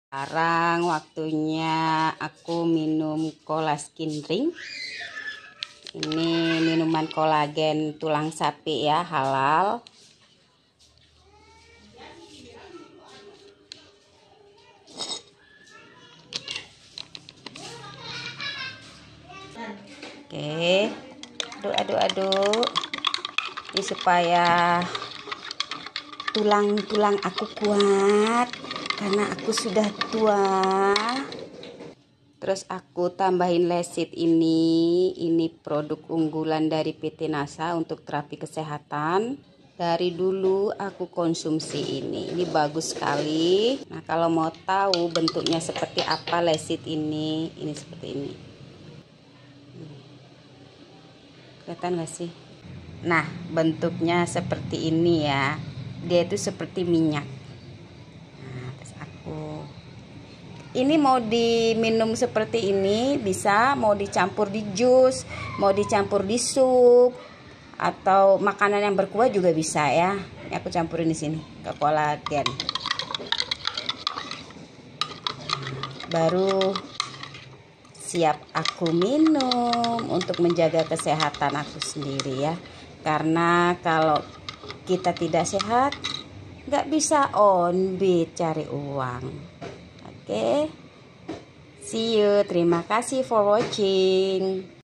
Sekarang waktunya aku minum cola skin drink. Ini minuman kolagen tulang sapi ya, halal. Oke, aduk. Ini supaya tulang aku kuat karena aku sudah tua. Terus aku tambahin lesit ini produk unggulan dari PT NASA untuk terapi kesehatan. Dari dulu aku konsumsi ini bagus sekali. Nah, kalau mau tahu bentuknya seperti apa lesit ini seperti ini. Kelihatan gak sih? Nah, bentuknya seperti ini ya. Dia itu seperti minyak. Nah, terus ini mau diminum seperti ini bisa, mau dicampur di jus, mau dicampur di sup, atau makanan yang berkuah juga bisa ya. Ini aku campurin di sini ke kolagen. Baru siap aku minum untuk menjaga kesehatan aku sendiri ya. Karena kalau kita tidak sehat, nggak bisa on beat cari uang. Oke, see you. Terima kasih for watching.